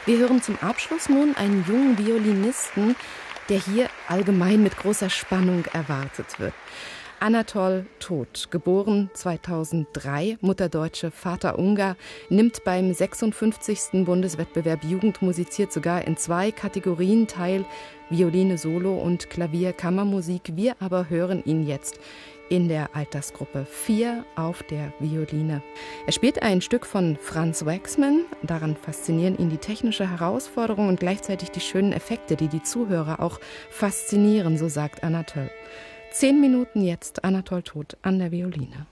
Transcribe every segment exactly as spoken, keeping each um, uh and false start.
Wir hören zum Abschluss nun einen jungen Violinisten, der hier allgemein mit großer Spannung erwartet wird. Anatol Todt, geboren zweitausenddrei, Mutter Deutsche, Vater Ungar, nimmt beim sechsundfünfzigsten Bundeswettbewerb Jugend musiziert sogar in zwei Kategorien teil, Violine Solo und Klavier Kammermusik. Wir aber hören ihn jetzt in der Altersgruppe vier auf der Violine. Er spielt ein Stück von Franz Waxman. Daran faszinieren ihn die technische Herausforderung und gleichzeitig die schönen Effekte, die die Zuhörer auch faszinieren, so sagt Anatol. Zehn Minuten jetzt Anatol Todt an der Violine.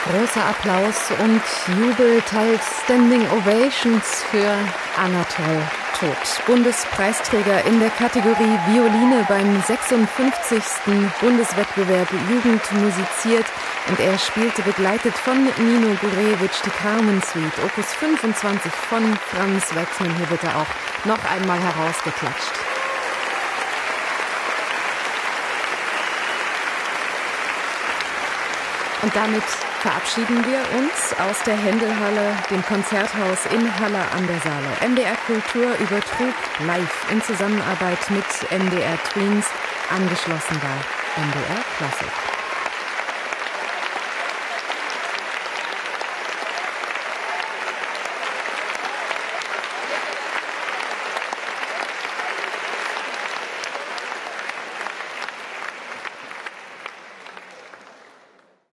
Großer Applaus und Jubel, teils Standing Ovations für Anatol Todt. Bundespreisträger in der Kategorie Violine beim sechsundfünfzigsten Bundeswettbewerb Jugend musiziert. Und er spielte begleitet von Nino Gurewitsch die Carmen Suite, Opus fünfundzwanzig von Franz Waxman. Hier wird er auch noch einmal herausgeklatscht. Und damit verabschieden wir uns aus der Händelhalle, dem Konzerthaus in Halle an der Saale. M D R Kultur übertrug live in Zusammenarbeit mit M D R Twins, angeschlossen bei M D R Klassik.